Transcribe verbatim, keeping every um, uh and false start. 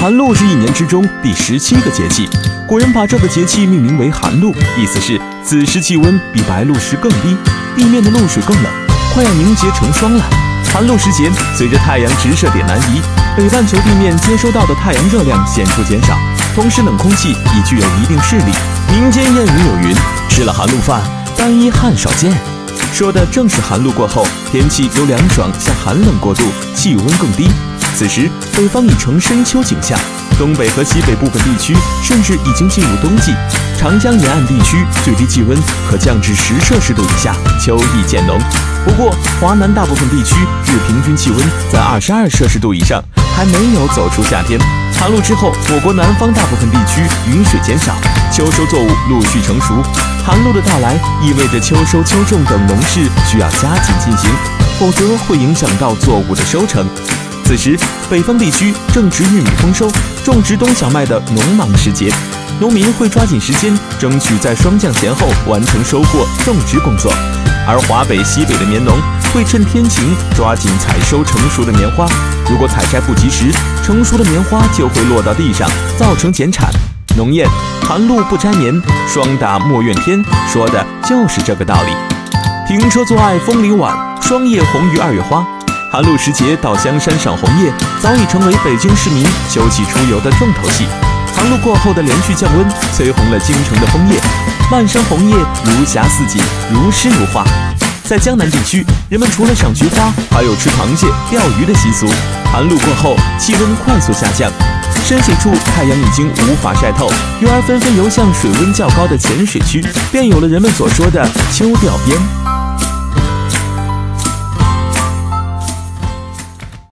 寒露是一年之中第十七个节气，古人把这个节气命名为寒露，意思是此时气温比白露时更低，地面的露水更冷，快要凝结成霜了。寒露时节，随着太阳直射点南移，北半球地面接收到的太阳热量显著减少，同时冷空气已具有一定势力。民间谚语有云：吃了寒露饭，单衣汗少见。说的正是寒露过后，天气由凉爽向寒冷过渡，气温更低。此时，北方已成深秋景象，东北和西北部分地区甚至已经进入冬季。长江沿岸地区最低气温可降至十摄氏度以下，秋意渐浓。不过，华南大部分地区日平均气温在二十二摄氏度以上，还没有走出夏天。寒露之后，我国南方大部分地区雨水减少，秋收作物陆续成熟。寒露的到来意味着秋收秋种等农事需要加紧进行，否则会影响到作物的收成。此时，北方地区正值玉米丰收、种植冬小麦的农忙时节，农民会抓紧时间，争取在霜降前后完成收获、种植工作。而华北、西北的棉农会趁天晴抓紧采收成熟的棉花，如果采摘不及时，成熟的棉花就会落到地上，造成减产。农谚“寒露不摘棉，霜打莫怨天”说的就是这个道理。停车坐爱枫林晚，霜叶红于二月花。寒露时节到香山赏红叶，早已成为北京市民休憩出游的重头戏。寒露过后的连续降温，催红了京城的枫叶，漫山红叶如霞似锦，如诗如画。在江南地区，人们除了赏菊花，还有吃螃蟹、钓鱼的习俗。寒露过后，气温快速下降，深水处太阳已经无法晒透，鱼儿纷纷游向水温较高的浅水区，便有了人们所说的秋钓边。